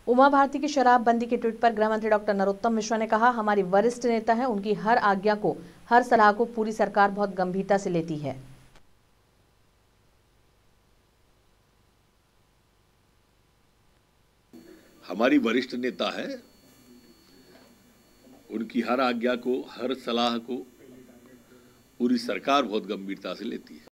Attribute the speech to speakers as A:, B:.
A: उमा भारती की शराबबंदी के ट्वीट पर गृह मंत्री डॉक्टर नरोत्तम मिश्रा ने कहा, हमारी वरिष्ठ नेता है, उनकी हर आज्ञा को, हर सलाह को पूरी सरकार बहुत गंभीरता से लेती है।
B: हमारी वरिष्ठ नेता है, उनकी हर आज्ञा को, हर सलाह को पूरी सरकार बहुत गंभीरता से लेती है।